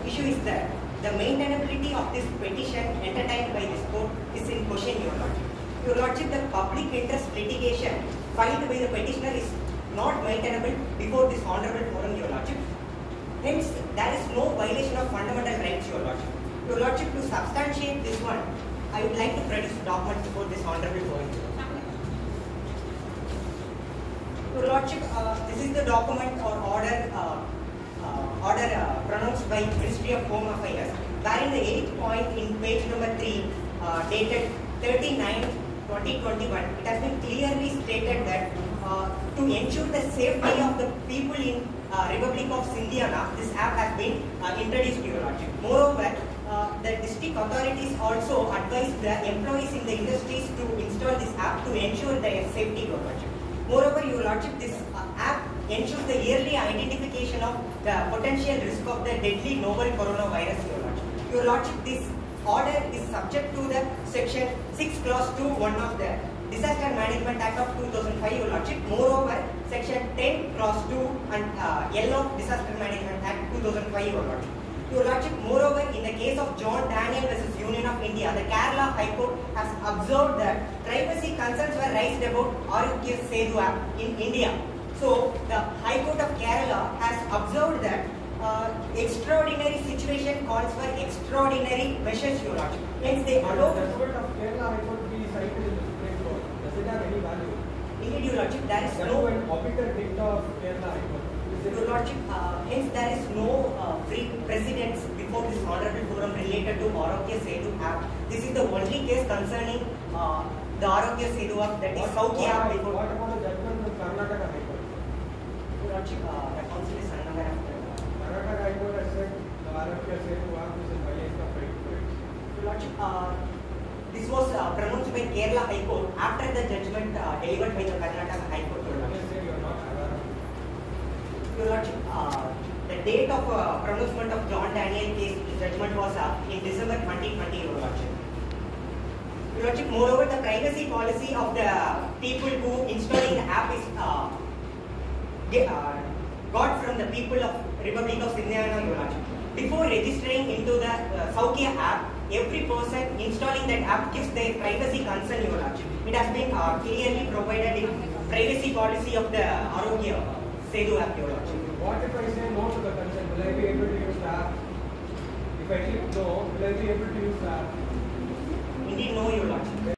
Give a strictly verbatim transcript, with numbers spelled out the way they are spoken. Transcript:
issue is that the maintainability of this petition entertained by this court is in question, Your Lordship. Your Lordship, the public interest litigation filed by the petitioner is not maintainable before this honorable forum, Your Lordship. Hence, there is no violation of fundamental rights, Your Lordship. Your Lordship, to substantiate this one, I would like to produce documents before this honorable forum. Your Lordship, uh, this is the document or order uh, uh, order uh, pronounced by Ministry of Home Affairs, wherein the eighth point in page number three, uh, dated thirty-nine twenty twenty-one, it has been clearly stated that uh, to ensure the safety of the people in uh, Republic of Sindiana, this app has been uh, introduced, Your Lordship. Moreover, uh, the district authorities also advise the employees in the industries to install this app to ensure their safety, Your Lordship. Moreover, Your Lordship, this uh, app ensures the yearly identification of the potential risk of the deadly novel coronavirus, Your Lordship. Your Lordship, this order is subject to the section six clause two one of the Disaster Management Act of two thousand five, Your Lordship. Moreover, section ten clause two and uh, L of Disaster Management Act two thousand five, Your Lordship. Your Lordship, moreover, in the case of John Daniel versus Union of India, the Kerala High Court has observed that privacy concerns were raised about Arogya Setu app in India. So, the High Court of Kerala has observed that uh, extraordinary situation calls for extraordinary measures, Your Lordship. Hence, they allow the judgment of Kerala High Court to be cited in the Supreme Court. Does it have any value? Indeed, Your Lordship, there is That no. an operator dicta of Kerala High Court. Your Lordship, uh, hence there is no uh, free precedence before this honorable forum related to Arogya Setu app. This is the only case concerning uh, the Arogya Setu app, that is Saukya app. What, what about the judgment of Karnataka High Court? Your Lordship, uh, the council is unaware of that. Karnataka High Court has said the Arogya Setu app is in violation of right to rights. Your Lordship, uh, this was uh, pronounced by Kerala High Court after the judgment uh, delivered by the Karnataka High Court. Your Lordship. Yes, you are not aware of it. Your Lordship, uh, the date of uh, pronouncement of John Daniel case judgment was uh, in December twenty twenty, Your Lordship. Your Lordship, moreover, the privacy policy of the people who installing the app is uh, get, uh, got from the people of Republic of Sindiana, Your Lordship. Before registering into the uh, Saukya app, every person installing that app gives their privacy concern, Your Lordship. It has been uh, clearly provided in privacy policy of the Arogya Setu app, Your Lordship. What if I say no to the consent? Will I be able to use the app? If I click no, will I be able to use the app? Indeed, no, Your Lordship.